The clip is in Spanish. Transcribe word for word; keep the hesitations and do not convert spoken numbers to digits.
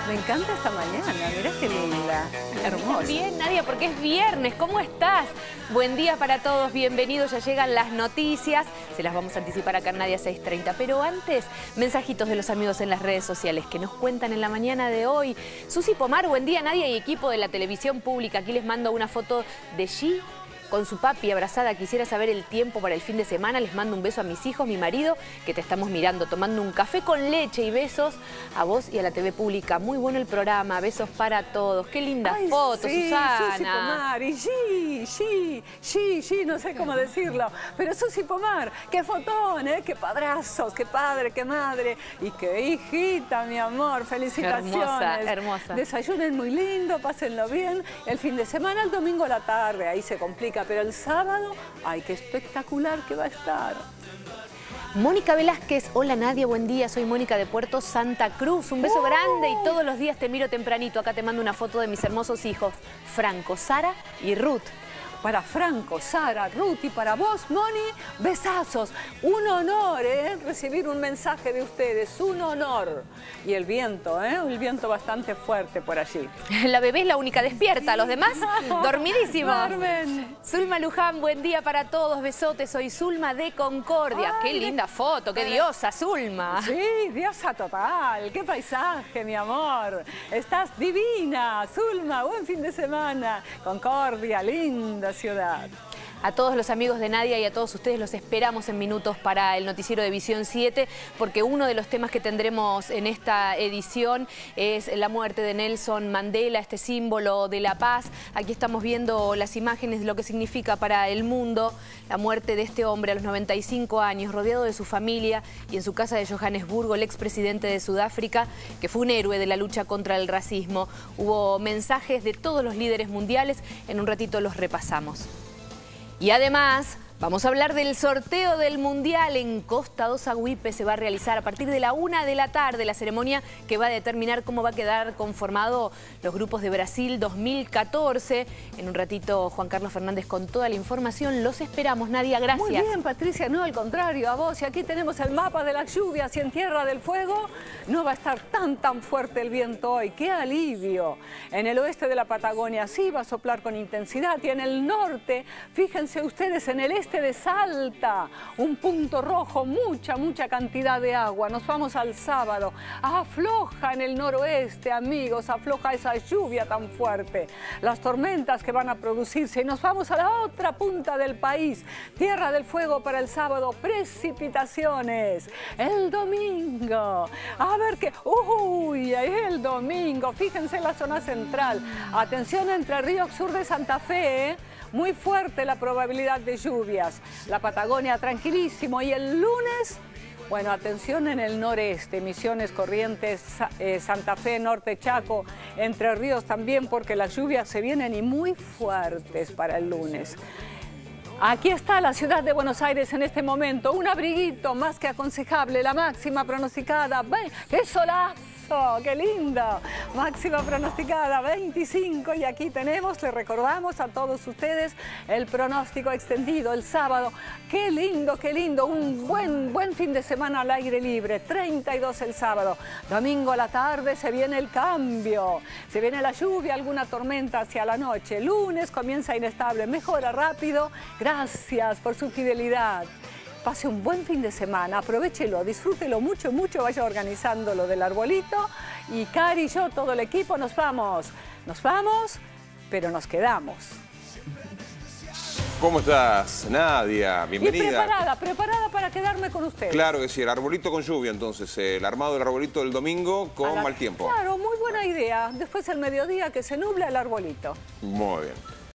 Me encanta esta mañana, mirá qué linda, hermosa. Bien, Nadia, porque es viernes. ¿Cómo estás? Buen día para todos, bienvenidos. Ya llegan las noticias. Se las vamos a anticipar acá en Nadia seis treinta. Pero antes, mensajitos de los amigos en las redes sociales que nos cuentan en la mañana de hoy. Susi Pomar, buen día, Nadia y equipo de la televisión pública. Aquí les mando una foto de G con su papi abrazada. Quisiera saber el tiempo para el fin de semana. Les mando un beso a mis hijos, mi marido, que te estamos mirando, tomando un café con leche, y besos a vos y a la T V pública. Muy bueno el programa, besos para todos. Qué linda Ay, foto, sí, Susana. Susi Pomar, y G, G, G, G, no sé cómo decirlo, pero Susi Pomar, qué fotón, ¿eh? Qué padrazos, qué padre, qué madre, y qué hijita, mi amor, felicitaciones. Hermosa, hermosa. Desayunen muy lindo, pásenlo bien. El fin de semana, el domingo a la tarde, ahí se complica, pero el sábado, ay, qué espectacular que va a estar. Mónica Velázquez, hola Nadia, buen día, soy Mónica de Puerto Santa Cruz, un beso ¡Oh! grande y todos los días te miro tempranito. Acá te mando una foto de mis hermosos hijos, Franco, Sara y Ruth. Para Franco, Sara, Ruth y para vos, Moni, besazos. Un honor, ¿eh? Recibir un mensaje de ustedes, un honor. Y el viento, ¿eh? El viento bastante fuerte por allí. La bebé es la única despierta, los demás dormidísimos. Duermen. Zulma Luján, buen día para todos, besotes, soy Zulma de Concordia. Ay, qué linda foto, qué diosa, Zulma. Sí, diosa total, qué paisaje, mi amor. Estás divina, Zulma, buen fin de semana. Concordia, linda ciudad. A todos los amigos de Nadia y a todos ustedes los esperamos en minutos para el noticiero de Visión siete, porque uno de los temas que tendremos en esta edición es la muerte de Nelson Mandela, este símbolo de la paz. Aquí estamos viendo las imágenes de lo que significa para el mundo la muerte de este hombre a los noventa y cinco años, rodeado de su familia y en su casa de Johannesburgo, el expresidente de Sudáfrica, que fue un héroe de la lucha contra el racismo. Hubo mensajes de todos los líderes mundiales, en un ratito los repasamos. Y además, vamos a hablar del sorteo del Mundial en Costa do Sauípe. Se va a realizar a partir de la una de la tarde, la ceremonia que va a determinar cómo va a quedar conformado los grupos de Brasil dos mil catorce. En un ratito, Juan Carlos Fernández con toda la información. Los esperamos, Nadia, gracias. Muy bien, Patricia, no, al contrario, a vos. Y aquí tenemos el mapa de las lluvias y en Tierra del Fuego no va a estar tan, tan fuerte el viento hoy. ¡Qué alivio! En el oeste de la Patagonia sí va a soplar con intensidad y en el norte, fíjense ustedes, en el este de Salta, un punto rojo, mucha, mucha cantidad de agua. Nos vamos al sábado. Afloja en el noroeste, amigos, afloja esa lluvia tan fuerte. Las tormentas que van a producirse. Y nos vamos a la otra punta del país. Tierra del Fuego para el sábado, precipitaciones. El domingo. A ver qué... ¡Uy! El domingo. Fíjense en la zona central. Atención, Entre Ríos, sur de Santa Fe, ¿eh? Muy fuerte la probabilidad de lluvias. La Patagonia tranquilísimo. Y el lunes, bueno, atención en el noreste, Misiones, Corrientes, eh, Santa Fe, Norte, Chaco, Entre Ríos también, porque las lluvias se vienen y muy fuertes para el lunes. Aquí está la ciudad de Buenos Aires en este momento. Un abriguito más que aconsejable, la máxima pronosticada. ¡Ven! ¡Qué solazo! ¡Qué lindo! Máxima pronosticada veinticinco y aquí tenemos, le recordamos a todos ustedes el pronóstico extendido el sábado. ¡Qué lindo, qué lindo! Un buen, buen fin de semana al aire libre, treinta y dos el sábado. Domingo a la tarde se viene el cambio, se viene la lluvia, alguna tormenta hacia la noche. Lunes comienza inestable, mejora rápido. Gracias por su fidelidad. Pase un buen fin de semana, aprovéchelo, disfrútelo mucho, mucho, vaya organizando lo del arbolito. Y Cari y yo, todo el equipo, nos vamos. Nos vamos, pero nos quedamos. ¿Cómo estás, Nadia? Bienvenida. Y preparada, preparada para quedarme con ustedes. Claro que sí, el arbolito con lluvia, entonces, el armado del arbolito del domingo con la... mal tiempo. Claro, muy buena idea. Después el mediodía que se nubla el arbolito. Muy bien.